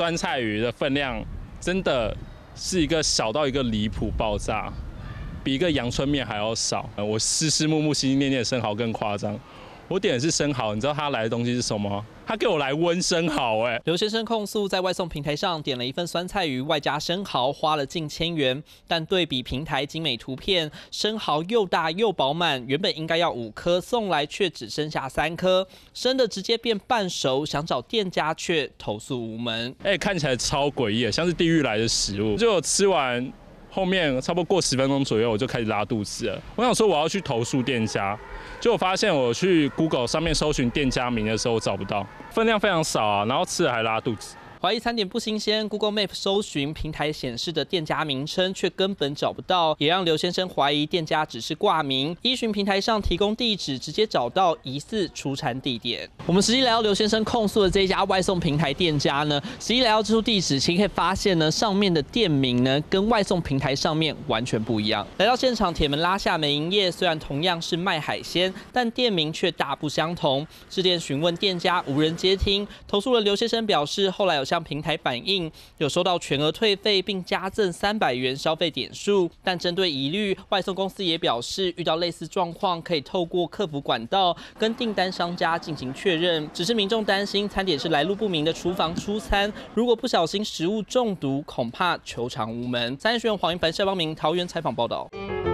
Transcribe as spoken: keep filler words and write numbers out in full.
酸菜鱼的分量真的是一个小到一个离谱爆炸，比一个阳春面还要少。我丝丝木木、心心念念的生蚝更夸张。我点的是生蚝，你知道他来的东西是什么吗？他给我来温生蚝，哎！ 刘先生控诉在外送平台上点了一份酸菜鱼，外加生蚝，花了近千元。但对比平台精美图片，生蚝又大又饱满，原本应该要五颗，送来却只剩下三颗，生的直接变半熟，想找店家却投诉无门。 哎，看起来超诡异，像是地狱来的食物。就我吃完后面，差不多过十分钟左右，我就开始拉肚子了。我想说我要去投诉店家。结果发现我去 Google 上面搜寻店家名的时候找不到，分量非常少啊，然后吃了还拉肚子。 怀疑餐点不新鲜 ，Google Map 搜寻平台显示的店家名称却根本找不到，也让刘先生怀疑店家只是挂名。依循平台上提供地址，直接找到疑似出餐地点。我们实际来到刘先生控诉的这一家外送平台店家呢，实际来到这处地址，其实可以发现呢，上面的店名呢跟外送平台上面完全不一样。来到现场，铁门拉下没营业，虽然同样是卖海鲜，但店名却大不相同。致电询问店家，无人接听。投诉了刘先生表示，后来有向平台反映，有收到全额退费，并加赠三百元消费点数。但针对疑虑，外送公司也表示，遇到类似状况，可以透过客服管道跟订单商家进行确认。只是民众担心餐点是来路不明的厨房出餐，如果不小心食物中毒，恐怕求偿无门。三立新闻黄一凡、谢邦明桃园采访报道。